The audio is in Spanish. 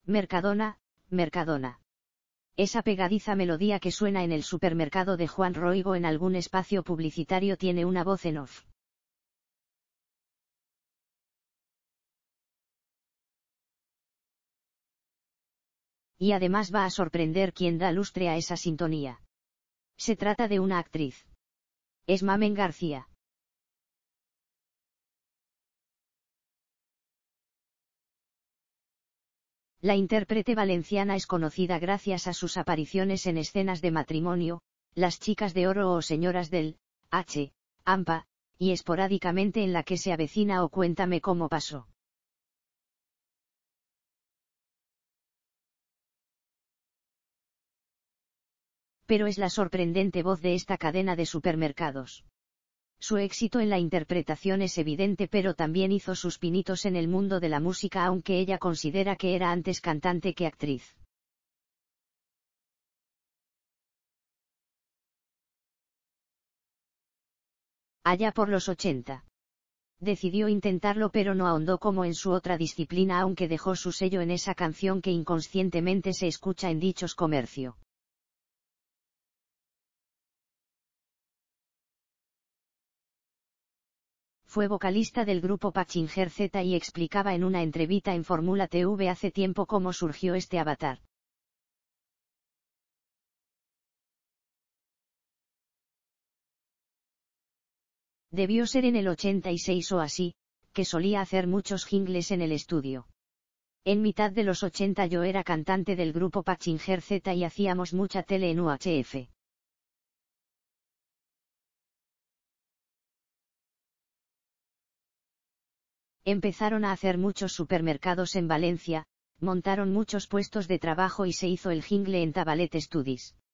Mercadona, Mercadona. Esa pegadiza melodía que suena en el supermercado de Juan Roigo en algún espacio publicitario tiene una voz en off. Y además va a sorprender quien da lustre a esa sintonía. Se trata de una actriz. Es Mamen García. La intérprete valenciana es conocida gracias a sus apariciones en escenas de matrimonio, Las chicas de oro o Señoras del Ampa, y esporádicamente en La que se avecina o Cuéntame cómo pasó. Pero es la sorprendente voz de esta cadena de supermercados. Su éxito en la interpretación es evidente, pero también hizo sus pinitos en el mundo de la música, aunque ella considera que era antes cantante que actriz. Allá por los 80. Decidió intentarlo, pero no ahondó como en su otra disciplina, aunque dejó su sello en esa canción que inconscientemente se escucha en dichos comercio. Fue vocalista del grupo Pachinger Z y explicaba en una entrevista en Fórmula TV hace tiempo cómo surgió este avatar. Debió ser en el 86 o así, que solía hacer muchos jingles en el estudio. En mitad de los 80 yo era cantante del grupo Pachinger Z y hacíamos mucha tele en UHF. Empezaron a hacer muchos supermercados en Valencia, montaron muchos puestos de trabajo y se hizo el jingle en Tabalet Studies.